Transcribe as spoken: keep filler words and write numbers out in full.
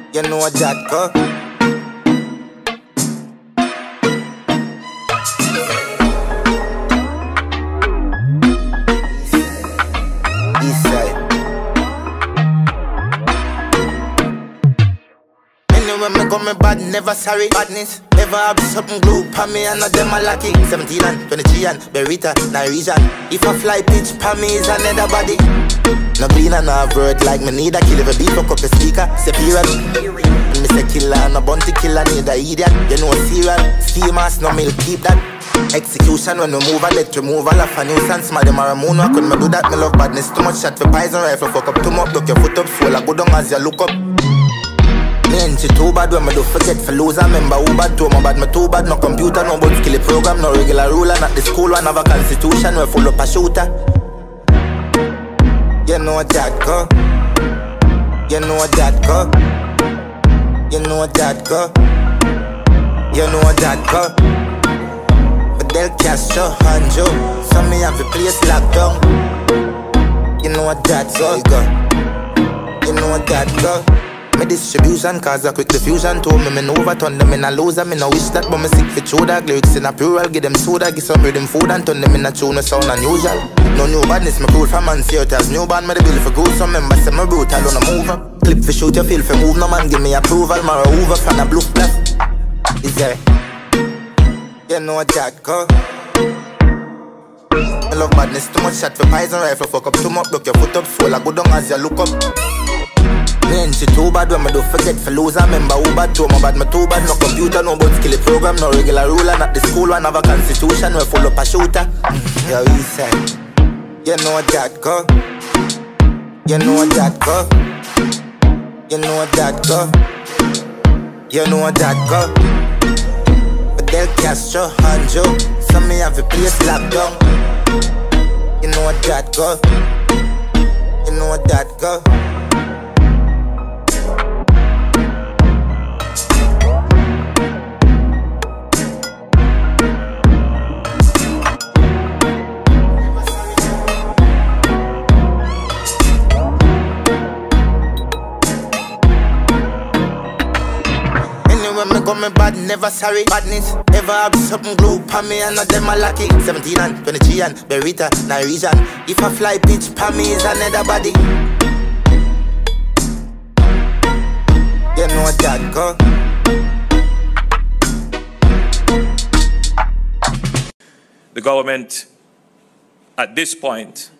You know that go. East side. Anyway, me come me bad, never sorry. Badness, never have something glue pa me and not them a lucky. Seventeen and twenty-three and Berita, Nigerian. If I fly pitch pa me is another body. No clean and no word like me need a kill if a beat fuck up a speaker. Say period. And me say killer, no bounty killer, need a idiot. You know serial, steamers, no milk, keep that. Execution when we move a let remove all of a nuisance. Smell them a moon, why couldn't me do that? Me love badness, too much shot for poison rifle. Fuck up too much, look your foot up, swell a good on as you look up. Me ain't she too bad when me do forget for lose. I remember who bad too, my bad, me too bad. No computer, no board skill program, no regular ruler. Not the school one have a constitution, we full up a shooter. You know that go. You know that go. You know that go. You know that go. Fidel Castro, Hanjo. So me have the place locked down. You know that go. You know that go. My distribution cause a quick diffusion. Told me me no overturn them in a loser. Me no wish that but me sick for chowder. Lyrics in a plural, give them soda. Give some rhythm food and turn them in a tune with sound unusual. No new badness, me cool from man see out as new band. Me the bill for good, some members say me brutal on a move up. Clip for shoot, you feel for move. No man give me approval. Mara over from a blue plus. Is there? You know that go. I love badness, too much shot for poison rifle. Fuck up too much, look your foot up, swell a good on as you look up. Me ain't she too bad when me do forget for lose. I remember who bad too, my bad, me too bad. No computer, no board skill program, no regular ruler. Not the school one have a constitution, we full up a shooter. Yo, east side. You know that go. You know that go. You know that go. You know that go. Fidel Castro, Hanjo. So me have a place locked down. You know that go. You know that go. When me come me bad, never sorry. Badness, never have something glue pa me and not them a lucky. Seventeen and twenty-three and Berita, Nigerian. If I fly pitch pa me is another body. You know that go. The government, at this point,